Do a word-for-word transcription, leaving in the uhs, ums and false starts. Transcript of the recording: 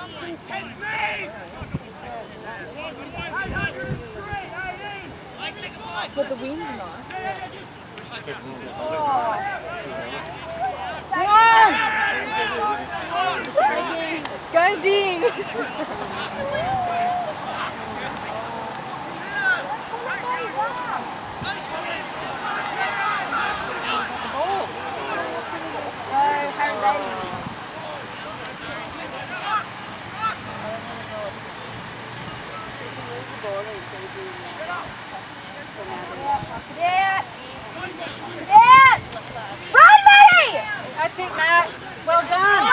But the wind's not. Oh. Come on! Go ding! Dad! Dad! Run, Maddie! That's it, Matt. Well done.